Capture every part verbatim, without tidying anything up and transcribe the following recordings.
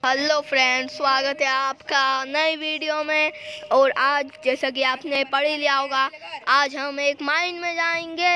Hello friends, स्वागत है आपका नई वीडियो में। और आज जैसा कि आपने पढ़ ही लिया होगा, आज हम एक माइन में जाएंगे।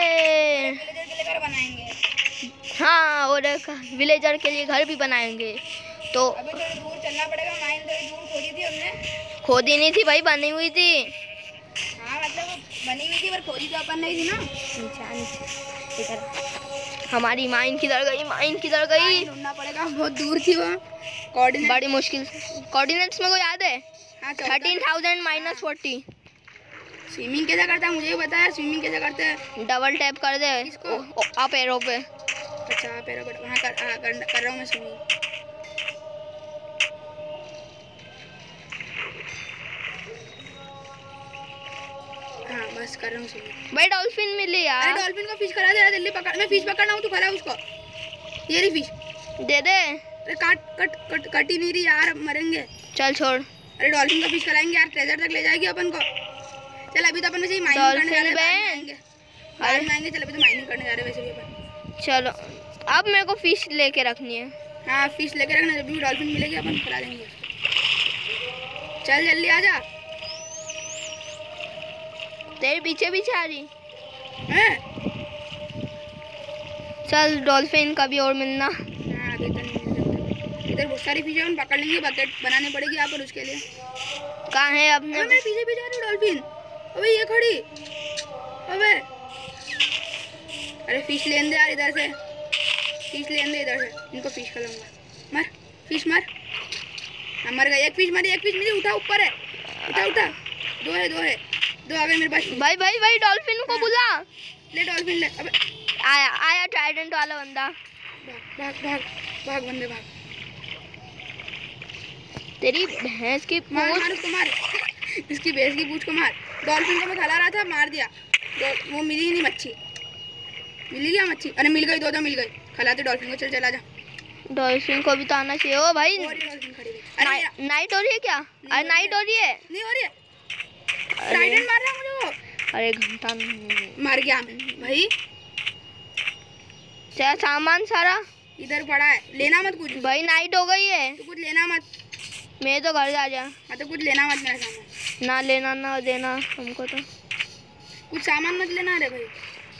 हाँ, और एक विलेजर के लिए घर भी बनाएंगे। तो अभी थोड़ी दूर चलना पड़ेगा। माइन थोड़ी दूर खोदी थी हमने। खोदी नहीं थी भाई, बनी हुई थी। हाँ मतलब बनी हुई थी पर खोदी तो अपन नहीं थी ना। नीचे नीचे इधर हमारी माइन किधर गई? माइन किधर गई? ढूंढना पड़ेगा, बहुत दूर थी वो। कोऑर्डिनेट बड़ी मुश्किल से। कोऑर्डिनेट्स में को याद है? हाँ, thirteen thousand minus forty. Swimming कैसे करता है मुझे भी पता है। स्विमिंग कैसे करते हैं? डबल टैप कर दे अप एरो पे। अच्छा पैरों पे वहाँ कर, हाँ, कर, कर रहा हूँ मैं स्विमिंग। हाँ बस कर रहा हूँ स्विमिंग। भाई डॉल्फिन मिली यार। अरे डॉल्फिन को फिश करा दे, जल्दी पकड़। मैं फिश पकड़ रहा हूँ, तू खड़ा उसको। ये रही फिश। दे दे। अरे काट कट कट कट ही नहीं रही यार, मरेंगे। चल छोड़। अरे डॉल्फिन को फिश कराएंगे यार, ट्रेजर तक ले जाएगी अपन को। चल अभी तो अपन वैसे ही माइनिंग करने जा रहे हैं। बाद में आएंगे। चल अभी तो माइनिंग करने जा रहे हैं वैसे भी अपन। चलो अब मेरे को फिश लेके रखनी है। हाँ फिश लेके रखना, जब भी डॉल्फिन मिलेगी अपन करा देंगे उसको। चल जल्दी आ जा। तेरे पीछे पीछे आ रही हैं? चल डॉल्फिन कभी और मिलना। हाँ अभी तो नहीं मिल सकता। इधर बहुत सारी फिश है, अपन पकड़ लेंगे। बकेट बनानी पड़ेगी यहाँ पर उसके लिए। कहाँ है अपने? अबे पीछे पीछे आ रही डॉल्फिन। अबे ये खड़ी। अबे अरे फिश लेने दे यार इधर से। फिश लेने दे इधर से। इनको फिश खिलाऊंगा। मर फिश मर। हाँ मर गई। एक फिश मरी, एक फिश मेरी। उठा, ऊपर है। उठा उठा। दो है, दो है, दो आ गए मेरे पास। भाई भाई भाई डॉल्फिन को बुला। ले डॉल्फिन ले। अबे आया आया ट्राइडेंट वाला बंदा। भाग भाग भाग बंदे भाग। तेरी भैंस की मार पूंछ। मार उसको मार। इसकी भैंस की पूंछ को मार। डॉल्फिन को मैं खिला रहा था, मार दिया। वो मिली ही नहीं मच्छी। मिली क्या मच्छी? अरे मिल गई, दो दो मिल गई। खिलाते डॉल्फिन को। चल चला जा। डॉल्फिन को भी तो आना चाहिए। ओ भाई डॉल्फिन खड़ी है। अरे नाइट हो रही है क्या? अरे नाइट हो रही है। नहीं हो रही है। ट्राइडेंट मार रहा है मुझे वो। अरे घंटा मार गया भाई। क्या सामान सारा इधर पड़ा है, लेना मत कुछ। भाई नाइट हो गई है। तो कुछ लेना मत। मैं तो घर जा जा। हाँ तो कुछ लेना मत मेरा सामान। ना लेना ना देना हमको तो। कुछ सामान मत लेना। अरे भाई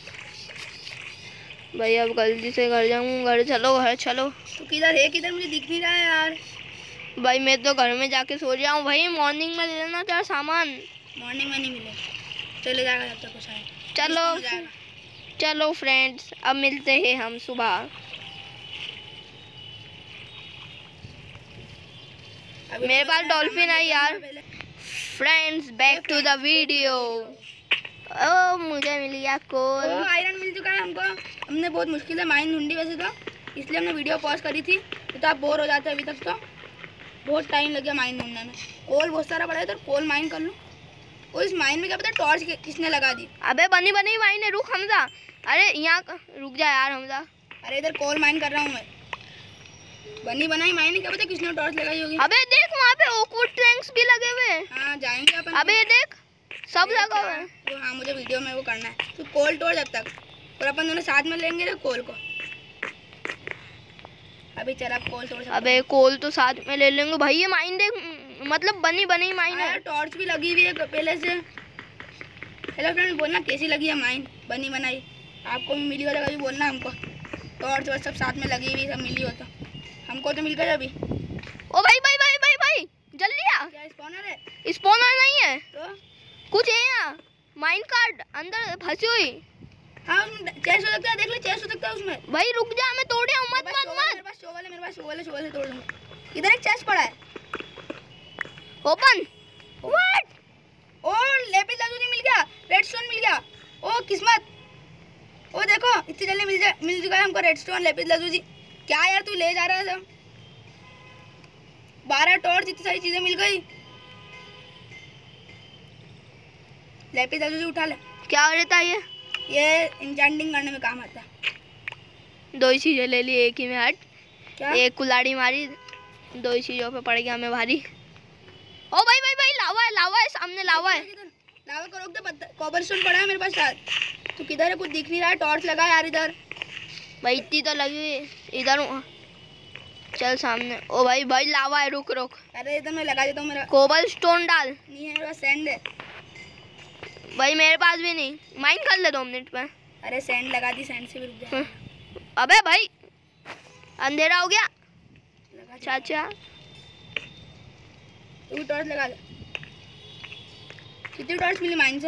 भाई अब जल्दी से घर जाऊँ। घर चलो, घर चलो। तो किधर है? किधर मुझे दिख नहीं रहा है यार। भाई मैं तो घर में जाके सो जाऊँ। भाई मॉर्निंग में ले लेना तेरा सामान। मॉर्निंग में नहीं मिले, चले जाएगा जब तक कुछ आए। चलो चलो फ्रेंड्स, अब मिलते हैं हम सुबह। मेरे पास डॉल्फिन आई यार। Friends back to the video. Oh मुझे मिल गया कोल। ओ आयरन मिल चुका है हमको। हमने बहुत मुश्किल से माइन ढूंढी वैसे तो, इसलिए हमने वीडियो पॉज करी थी। तो आप बोर हो जाते हैं। अभी तक तो बहुत टाइम लग गया माइन ढूंढने में। कोल बहुत सारा पड़ा है तो कोल माइन कर लूँ। और इस माइन में क्या पता टॉर्च किसने लगा दी? अबे बनी बनी माइन है। रुक हमजा। अरे यहाँ रुक जा यार हमजा। अरे इधर कोल माइन कर रहा हूँ मैं। बनी बनाई माइन, क्या पता किसने टॉर्च लगाई होगी। अबे देख वहाँ पे ओकवुड प्लैंक्स भी लगे हुए। हाँ जाएंगे अपन। अबे देख सब लगा हुआ है। तो हाँ मुझे वीडियो में वो करना है। तो कोल तोड़ जब तक, और अपन दोनों साथ में लेंगे ना कोल को। अभी चल आप कोल तोड़। अबे कोल तो साथ में ले लेंगे भाई। ये माइन देख, मतलब बनी बनी माइन है। टॉर्च भी लगी हुई है पहले से। हेलो फ्रेंड, बोलना कैसी लगी है माइन बनी बनाई। आपको भी मिली हो तो कभी बोलना हमको। टॉर्च और सब साथ में लगी हुई, सब मिली हो तो। हमको तो मिल गया अभी। ओ भाई भाई भाई भाई भाई जल्दी आ। क्या स्पॉनर है? स्पॉनर नहीं है तो कुछ है यहाँ। माइन कार्ड अंदर फंसी हुई। हाँ चेस्ट हो सकता है, देख ले चेस्ट हो सकता है उसमें। भाई रुक जा, मैं तोड़े हूँ। मत मत मत। मेरे पास शोवल है, मेरे पास शोवल है, शोवल से तोड़ लूंगा। इधर एक चेस्ट पड़ा है। Open. What? Oh lapis lazuli मिल गया, रेडस्टोन मिल गया। ओ किस्मत। ओ देखो इतनी जल्दी मिल जा मिल चुका है हमको रेडस्टोन, लेपिस लाजूसी। क्या यार तू ले जा रहा है सब? बारह टॉर्च, इतनी सारी चीजें मिल गई। लेपिस लाजूसी उठा ले। क्या रहता है ये? ये एन्चेंटिंग करने में काम आता है। दो ही चीजें ले ली एक ही में। हट। क्या? एक कुल्हाड़ी मारी, दो ही चीजों पे पड़ गया हमें भारी। ओ भाई भाई भाई लावा है, लावा है सामने, लावा है। लावा को रोक दे। कॉबलस्टोन पड़ा है मेरे पास शायद। तो किधर है? कुछ दिख नहीं रहा है। टॉर्च लगा यार इधर। भाई इतनी तो लगी हुई इधर। चल सामने। ओ भाई भाई लावा है, रुक रुक। अरे इधर मैं लगा देता हूँ। मेरा कोबल स्टोन डाल। नहीं है, मेरे पास सैंड है। भाई मेरे पास भी नहीं। माइन कर ले दो मिनट में। अरे सैंड लगा दी, सैंड से भी रुक जा। अबे भाई अंधेरा हो गया। लगा दी। चाचा तू टॉर्च लगा दे। कितनी टॉर्च मिली माइन से?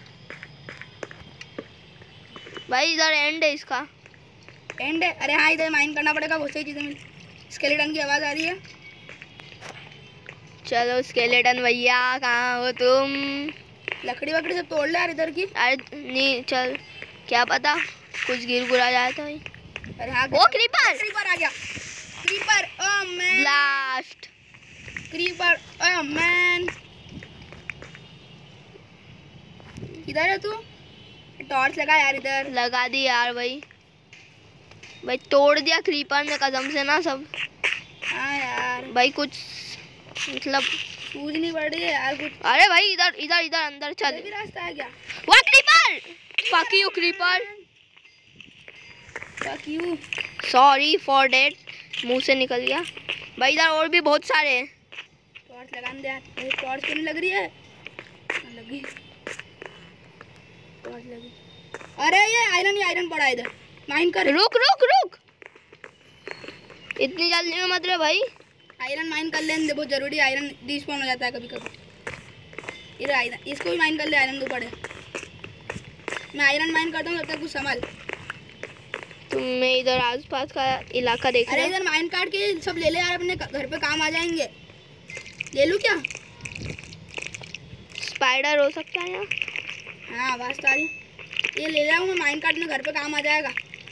भाई इधर एंड है इसका। एंड है? अरे हाँ, इधर माइन करना पड़ेगा, बहुत सारी चीज़ें मिली। स्केलेटन की आवाज़ आ रही है। चलो स्केलेटन भैया कहाँ हो तुम? लकड़ी वकड़ी सब तोड़ ले यार इधर की। अरे नहीं चल, क्या पता कुछ गिर गुरा जाए तो भाई। अरे हाँ, ओ क्रीपर क्रीपर आ गया। Creeper oh man. Blast. Creeper oh man. किधर है तू? टॉर्च लगा यार इधर। लगा दी यार भाई। भाई तोड़ दिया क्रीपर ने कसम से ना सब। हाँ यार भाई कुछ मतलब सूझ नहीं पड़ रही है यार कुछ। अरे भाई इधर इधर इधर अंदर चल। इधर भी रास्ता आ गया। वो creeper, fuck you creeper. Fuck you. Sorry for that, मुंह से निकल गया। भाई इधर और भी बहुत सारे हैं। टॉर्च लगाने दे यार। मुझे टॉर्च क्यों नहीं लग रही है? लगी टॉर्च लगी। अरे ये आयरन ही आयरन पड़ा है इधर। माइन कर। रुक रुक रुक, इतनी जल्दी में मत रे भाई। आयरन माइन कर लेने दे, बहुत जरूरी है। आयरन डिस्पॉन हो जाता है कभी कभी। इधर आयरन, इसको भी माइन कर ले। आयरन तो पड़े। मैं आयरन माइन करता हूँ, तब तक कुछ संभाल। तुम्हें इधर आसपास का इलाका देख अरे रहा इधर माइन काट के सब ले ले यार, अपने घर पे काम आ जाएंगे। ले लूँ क्या? स्पाइडर हो सकता है यहाँ। हाँ आवाज़ तो आ रही। ये ले जाऊँगा माइन काट में, घर पे काम आ जाएगा।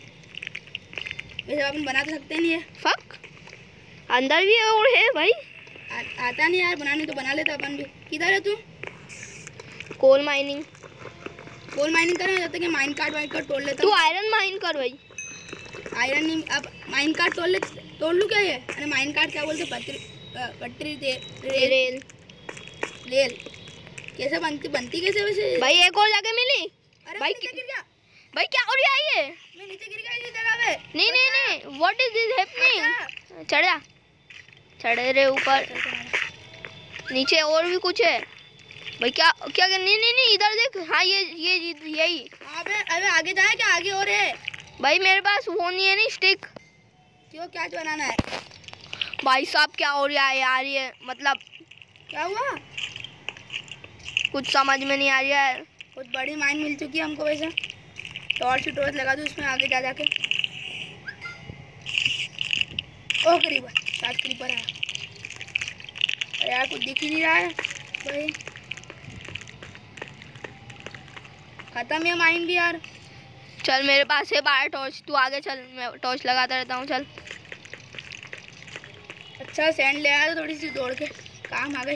वैसे अपन बना तो सकते नहीं है। फक अंदर भी और है भाई। आ, आता नहीं यार बनाने, तो बना लेता अपन भी। किधर है तू? Coal mining. कोल माइनिंग करें जब तक माइन काट वाइन काट तोड़ लेता तू हूँ। आयरन माइन कर भाई। आयरन नहीं, अब माइन काट तोड़ ले। तोड़ लूँ क्या ये? अरे माइन काट क्या बोलते? पटरी पटरी दे रेल रेल रेल कैसे बनती बनती कैसे वैसे? भाई एक और जगह मिली। अरे भाई नीचे गिर गया। भाई क्या हो रहा है ये? मैं नीचे गिर गया इस जगह पे। नहीं नहीं नहीं, व्हाट इज दिस हैपनिंग? अच्छा। चढ़ जा, चढ़े रे ऊपर। नीचे और भी कुछ है भाई। क्या क्या नहीं नहीं नहीं इधर देख। हाँ ये ये यही। अबे अबे आगे जाए क्या? आगे और है भाई मेरे पास वो नहीं है, नहीं स्टिक। क्यों, क्या बनाना है? भाई साहब क्या हो रहा है यार? ये मतलब क्या हुआ? कुछ समझ में नहीं आ रहा है। बहुत बड़ी माइन मिल चुकी है हमको। वैसे टॉर्च ही टॉर्च लगा दूँ इसमें आगे जा जाके। ओ क्रीपर, सात क्रीपर है। अरे यार कुछ दिख ही नहीं रहा है भाई। खत्म है माइन भी यार। चल मेरे पास है बारह टॉर्च, तू आगे चल, मैं टॉर्च लगाता रहता हूँ। चल अच्छा सैंड ले आया तो थोड़ी सी दौड़ के काम आ गई।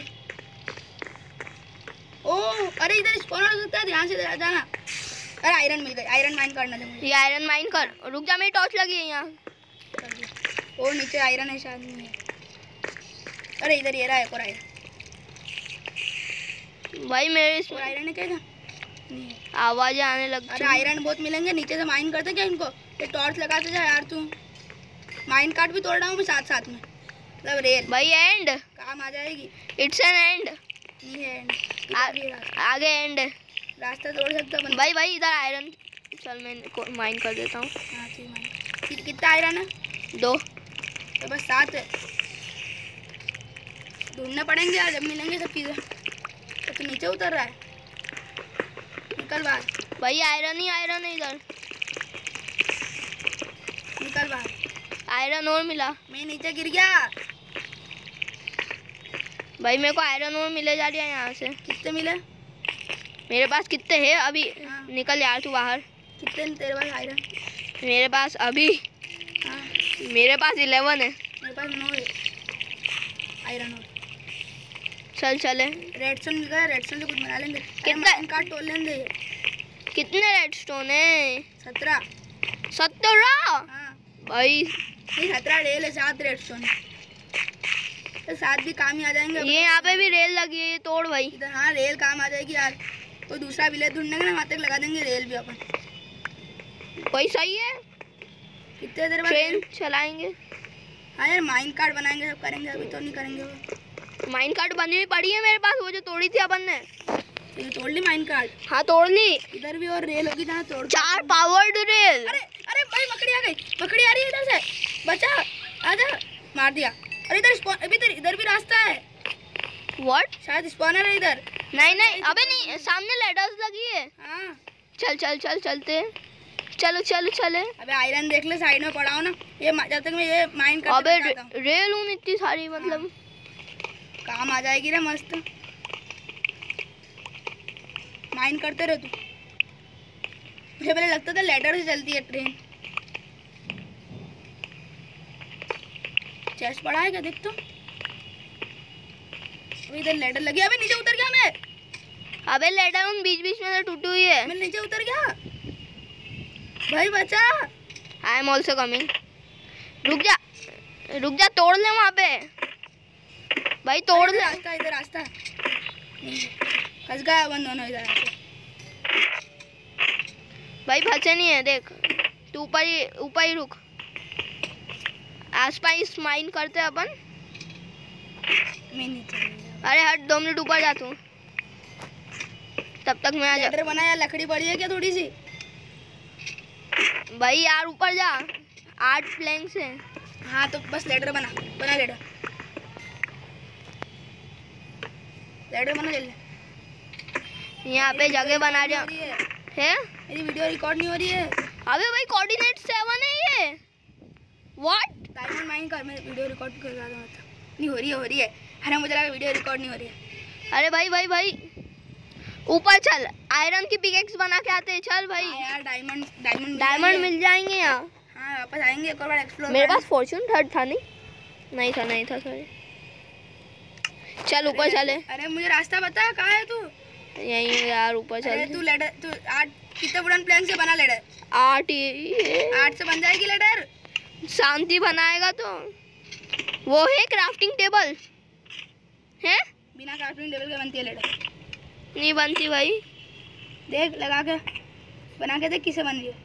ओह अरे इधर स्पॉन हो सकता है, ध्यान से जाना। अरे आयरन मिल गई। आयरन माइन करना दे मुझे। ये आयरन माइन कर। रुक जा, मेरी टॉर्च लगी है यहाँ। और नीचे आयरन है शायद, नहीं है। अरे इधर ये रहा है और आयरन। भाई मेरे और इसमें आयरन है क्या इधर? नहीं है। आवाजें आने लग अरे चुकी। आयरन बहुत मिलेंगे। नीचे से माइन करते क्या इनको? ये टॉर्च लगाते जा यार तू। माइन काट भी तोड़ रहा हूँ मैं साथ साथ में। मतलब रेल भाई एंड, काम आ जाएगी। It's an end. नहीं है एंड। आ, इधर भी रास्ता, आगे एंड है। रास्ता तोड़ सकता बंदा। भाई भाई इधर आयरन। चल मैं माइन कर देता हूँ। हाँ ठीक माइन। कि- कितना आयरन है? दो। तो बस सात है। ढूंढने पड़ेंगे यार, जब मिलेंगे सब चीज़ें। तो तू नीचे उतर रहा है, निकल बाहर। भाई आयरन ही आयरन है इधर। निकल बाहर। आयरन और मिला मैं नीचे गिर गया। भाई, मेरे को आयरन और मिले जा रही है यहाँ से। कितने मिले? मेरे पास कितने हैं अभी? हाँ। निकल यार तू बाहर। कितने तेरे पास आयरन? मेरे पास अभी हाँ मेरे पास इलेवन है। मेरे पास नौ है आयरन। और चल चले। रेडस्टोन मिल गया। रेडस्टोन से कुछ बना लेंगे। कितना? कार्ड तोड़ लेंगे। कितने रेडस्टोन है? सत्रह। सत्रह? हाँ भाई नहीं, सत्रह रेल है, सात रेडस्टोन है। तो सात भी काम ही आ जाएंगे। ये यहाँ पे भी रेल लगी है, ये तोड़ भाई। इधर हाँ रेल काम आ जाएगी यार। तो दूसरा विलेज ढूंढेंगे ना, वहाँ तक लगा देंगे रेल भी अपन। भाई सही है, कितने देर बाद ट्रेन चलाएंगे। हाँ यार माइन कार्ड बनाएंगे, सब करेंगे, अभी तो नहीं करेंगे वो। माइन कार्ड बनी हुई पड़ी है मेरे पास, वो जो तोड़ी थी अपन ने। ये तोड़ ली माइन कार्ड? हाँ तोड़ ली। इधर भी और रेल होगी जहाँ तोड़। चार पावर्ड रेल। अरे अरे भाई मकड़ी आ गई, मकड़ी आ रही है इधर से, बचा, आजा, मार दिया। अरे इधर स्पॉन, अभी इधर इधर भी रास्ता है। व्हाट? शायद स्पॉनर है इधर। नहीं नहीं, अबे नहीं, सामने लैडर्स लगी है। हाँ चल चल चल चलते, चलो चलो चले। अबे आयरन देख ले साइड में पड़ा हो ना, ये जब तक मैं ये माइन करते अबे जाता हूं। रेल हूँ इतनी सारी, मतलब हाँ। काम आ जाएगी रे मस्त। माइन करते रहे तू। मुझे पहले लगता था लैडर से चलती है ट्रेन। चेस्ट पड़ा है क्या, देख तो। इधर लैडर लगी, अबे नीचे उतर गया मैं। अबे लैडर उन बीच बीच में टूटी हुई है। मैं नीचे उतर गया भाई, बचा। I am also coming. रुक जा रुक जा, तोड़ ले वहाँ पे भाई, तोड़ ले। रास्ता इधर, रास्ता फंस गया अपन दोनों इधर। भाई फंसे नहीं है, देख तू ऊपर ही ऊपर ही रुक। आसपास माइन करते अपन। मैं नीचे। अरे हट, दो मिनट ऊपर जा तू, तब तक मैं आ जा। लेडर बना यार, लकड़ी पड़ी है क्या थोड़ी सी? भाई यार ऊपर जा, आठ प्लैंक्स हैं। हाँ तो बस लेडर बना, बना लेडर, लेडर बना ले। यहाँ पे जगह बना रहा है। मेरी वीडियो रिकॉर्ड नहीं हो रही है। अबे भाई कोऑर्डिनेट सेवन है ये। व्हाट? डायमंड माइन कर, मैं वीडियो रिकॉर्ड कर रहा था। नहीं हो रही है, हो रही है। अरे मुझे लगा वीडियो रिकॉर्ड नहीं हो रही है। अरे भाई भाई भाई ऊपर चल, आयरन की पिकेक्स बना के आते हैं। चल भाई। हाँ यार डायमंड डायमंड डायमंड मिल जाएंगे यहाँ। हाँ वापस आएंगे एक और बार एक्सप्लोर। मेरे पास फॉर्चून थर्ड था। नहीं नहीं था नहीं था सॉरी। चल ऊपर चले। अरे मुझे रास्ता बता, कहाँ है तू? यहीं यार ऊपर चल। तू लेडर, तू आठ कितने वुडन प्लैंक से बना लेडर? आठ ही आठ से बन जाएगी लेडर। शांति बनाएगा तो वो है क्राफ्टिंग टेबल है। बिना क्राफ्टिंग टेबल के बनती है लेडर? नहीं बनती भाई। देख लगा के बना के देख किसे बन रही है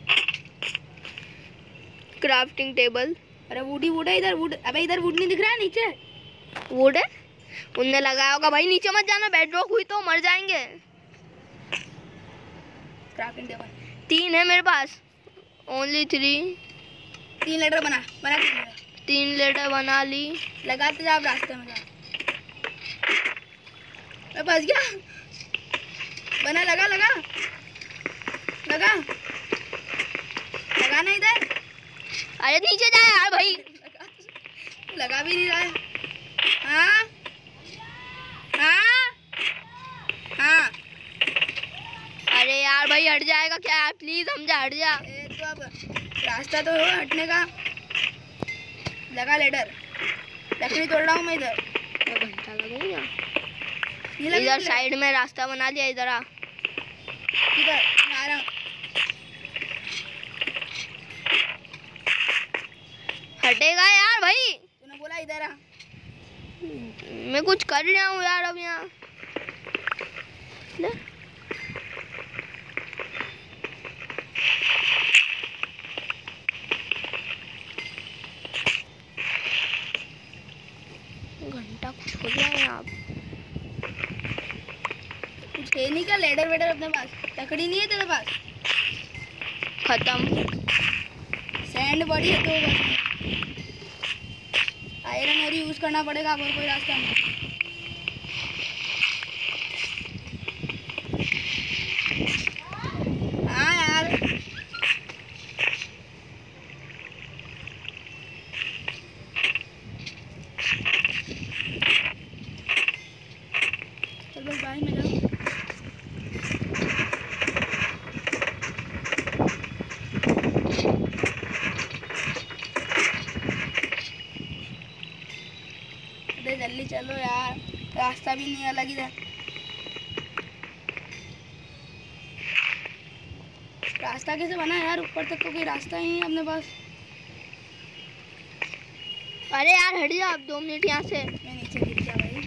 क्राफ्टिंग टेबल। अरे वुड ही वुड है इधर, वुड। अबे इधर वुड नहीं दिख रहा है नीचे। वुड है, उनने लगाया होगा भाई। नीचे मत जाना, बेडरॉक हुई तो मर जाएंगे। क्राफ्टिंग टेबल तीन है मेरे पास, ओनली थ्री। तीन लेटर बना, बना तीन लेटर। तीन लेटर बना ली। लगाते जा आप रास्ते में जा। मैं फंस गया। बना, लगा लगा लगा लगा ना इधर। अरे नीचे जा यार भाई। लगा, लगा भी नहीं रहा है। हाँ हाँ हाँ। अरे यार भाई हट जाएगा क्या यार, प्लीज हम जा, हट जा। ए, तो अब रास्ता तो हो हटने का। लगा लेडर, लकड़ी तोड़ रहा हूँ मैं इधर। घंटा लगेगा। ये लगा इधर साइड में रास्ता बना लिया, इधर आ। इधर आ रहा हूँ। हटेगा यार भाई। तूने बोला इधर आ। मैं कुछ कर रहा हूँ यार अब यहाँ। ले घंटा कुछ हो गया है यहाँ। कुछ है नहीं क्या लेडर वेडर अपने पास? लकड़ी नहीं है तेरे पास? खत्म। सैंड बड़ी है तो बस आयरन और यूज करना पड़ेगा, और कोई रास्ता नहीं। हाँ यार चल बस भाई में जाओ। जल्दी चलो यार, रास्ता भी नहीं अलग इधर। रास्ता कैसे बना यार? ऊपर तक तो कोई रास्ता ही नहीं है अपने पास। अरे यार हट जा अब, दो मिनट यहाँ से। मैं नीचे गिर गया भाई।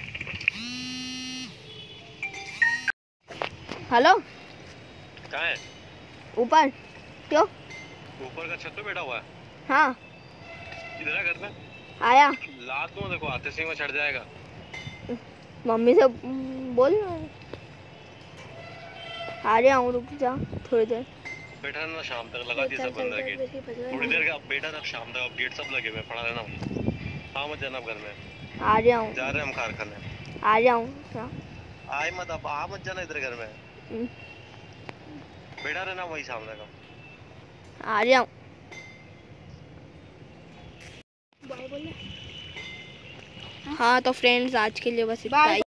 हेलो कहाँ है? ऊपर। क्यों? ऊपर का छत पे बैठा हुआ है? हाँ इधर आ घर में। आया। लात दूं देखो, आते से ही मैं चढ़ जाएगा। मम्मी से बोल आ रहा हूँ, रुक जा थोड़ी देर। बैठा रहना, शाम तक लगा दिया सब बंदा गेट। थोड़ी देर का अब बैठा रहा, शाम तक अब गेट सब लगे हुए, पड़ा रहना वहीं। हाँ मत जाना घर में। आ रहा हूँ, जा रहे हम कारखाने। आ रहा हूँ। आए मत, अब आ मत जाना इधर घर में। बैठा रहना वहीं शाम तक। आ रहा हूँ। हाँ तो फ्रेंड्स आज के लिए बस इतना ही।